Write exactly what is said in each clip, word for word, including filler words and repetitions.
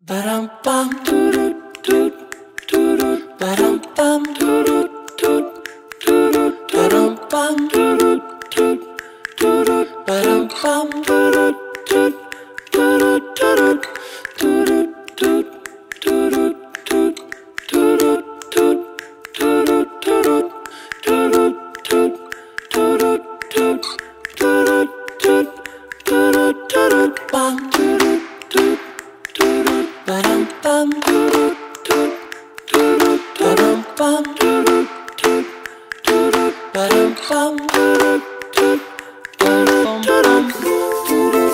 Ba-dum bum doo doo doo doo ba-dum bum doo doo doo doo ba-dum bum doo doo doo doo ba-dum bum doo doo doo doo doo doo doo doo Ba-dum bum doo doo doo ba-dum bum doo doo doo ba-dum bum doo doo doo ba-dum bum doo doo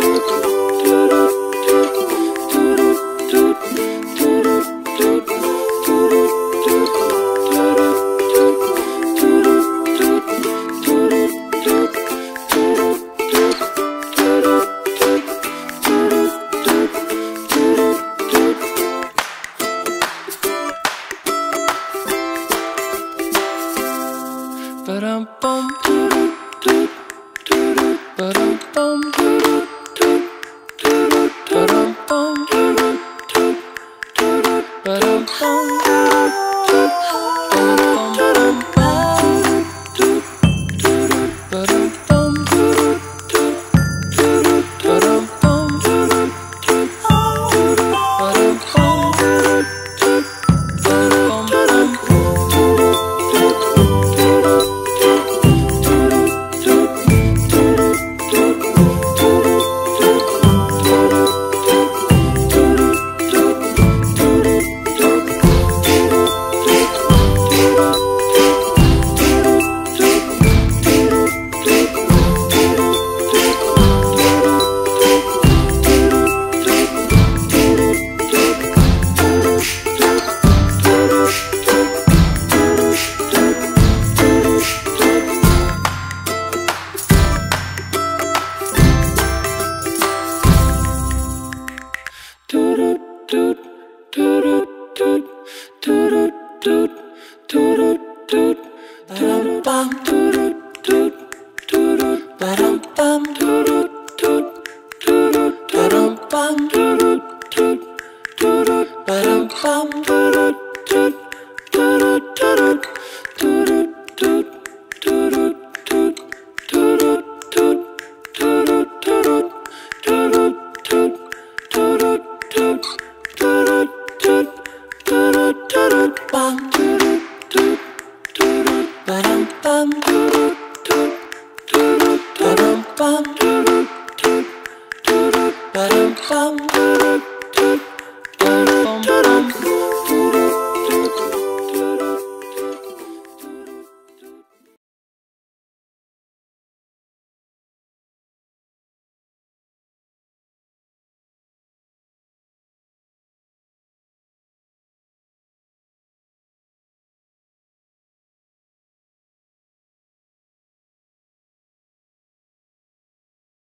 Ba-dum bum doo doo doo ba-dum bum doo doo doo ba-dum bum doo doo doo ba-dum bum doo ba-dum bum doo ba-dum bum doo ba-dum bum doo ba-dum bum Ba-dum bum doo doo doo ba-dum bum doo doo doo ba-dum bum doo doo doo ba-dum bum doo doo doo doo